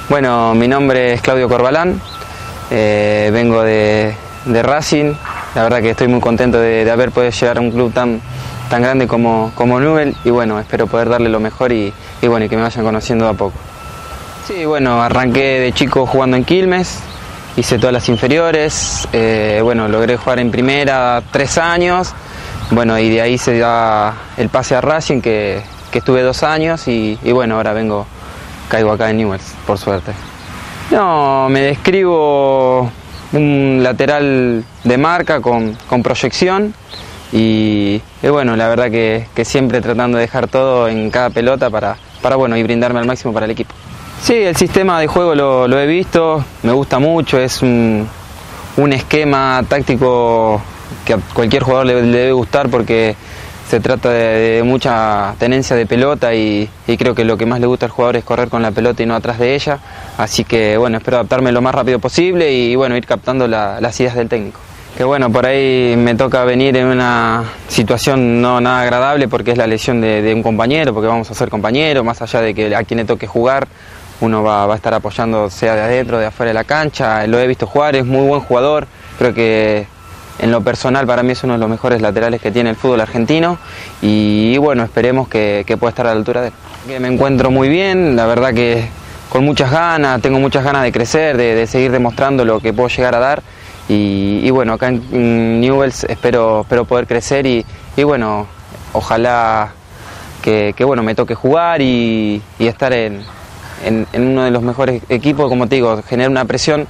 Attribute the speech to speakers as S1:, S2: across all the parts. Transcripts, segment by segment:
S1: Bueno, mi nombre es Claudio Corbalán, vengo de Racing. La verdad que estoy muy contento de haber podido llegar a un club tan grande como Newell's, y bueno, espero poder darle lo mejor y bueno, y que me vayan conociendo de a poco. Sí, bueno, arranqué de chico jugando en Quilmes, hice todas las inferiores, bueno, logré jugar en primera 3 años, bueno, y de ahí se da el pase a Racing, que estuve 2 años y bueno, ahora caigo acá en Newell's, por suerte. No, me describo un lateral de marca con proyección y bueno, la verdad que siempre tratando de dejar todo en cada pelota para bueno, y brindarme al máximo para el equipo. Sí, el sistema de juego lo he visto, me gusta mucho, es un esquema táctico que a cualquier jugador le debe gustar porque se trata de mucha tenencia de pelota y creo que lo que más le gusta al jugador es correr con la pelota y no atrás de ella, así que bueno, espero adaptarme lo más rápido posible y bueno, ir captando las ideas del técnico. Que bueno, por ahí me toca venir en una situación no nada agradable porque es la lesión de un compañero, porque vamos a ser compañeros, más allá de que a quien le toque jugar, uno va a estar apoyando sea de adentro, de afuera de la cancha. Lo he visto jugar, es muy buen jugador, creo que en lo personal para mí es uno de los mejores laterales que tiene el fútbol argentino y bueno, esperemos que pueda estar a la altura de él. Que me encuentro muy bien, la verdad que con muchas ganas, tengo muchas ganas de crecer, de seguir demostrando lo que puedo llegar a dar y bueno, acá en Newell's espero poder crecer y bueno, ojalá que bueno, me toque jugar y estar en uno de los mejores equipos, como te digo, generar una presión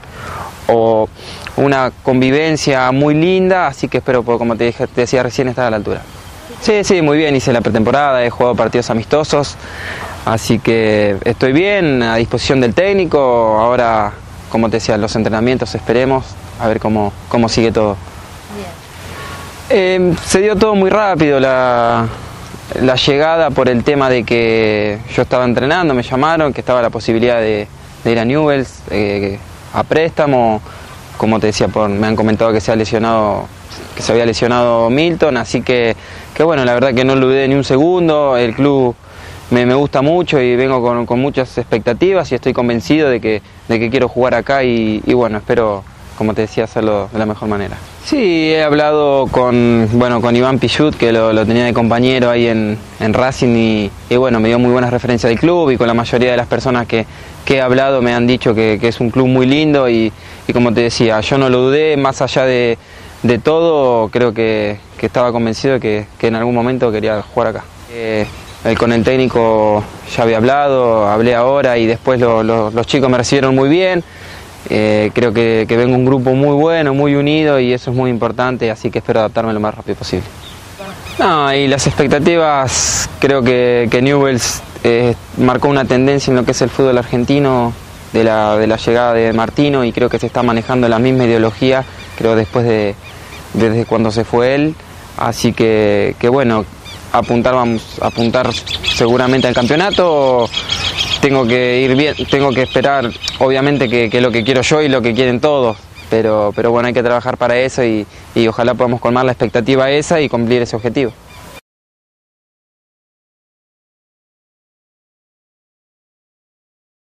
S1: o una convivencia muy linda, así que espero, como te decía recién, estar a la altura. Sí, muy bien, hice la pretemporada, he jugado partidos amistosos, así que estoy bien, a disposición del técnico. Ahora, como te decía, los entrenamientos esperemos, a ver cómo sigue todo. Bien. Se dio todo muy rápido, la llegada, por el tema de que yo estaba entrenando, me llamaron, que estaba la posibilidad de ir a Newell's a préstamo. Como te decía, me han comentado que se había lesionado Milton, así que bueno, la verdad que no lo dudé ni un segundo. El club me gusta mucho y vengo con muchas expectativas y estoy convencido de que quiero jugar acá y bueno, espero, como te decía, hacerlo de la mejor manera. Sí, he hablado con Iván Pichut, que lo tenía de compañero ahí en Racing y bueno, me dio muy buenas referencias del club y con la mayoría de las personas que he hablado me han dicho que es un club muy lindo y como te decía, yo no lo dudé, más allá de todo, creo que estaba convencido de que en algún momento quería jugar acá. Con el técnico ya había hablé ahora y después los chicos me recibieron muy bien. Creo que vengo un grupo muy bueno, muy unido y eso es muy importante, así que espero adaptarme lo más rápido posible. No, y las expectativas, creo que Newell's marcó una tendencia en lo que es el fútbol argentino de la llegada de Martino y creo que se está manejando la misma ideología, creo desde cuando se fue él, así que bueno, vamos a apuntar seguramente al campeonato. Tengo que ir bien, tengo que esperar, obviamente que lo que quiero yo y lo que quieren todos, pero bueno, hay que trabajar para eso y ojalá podamos colmar la expectativa esa y cumplir ese objetivo.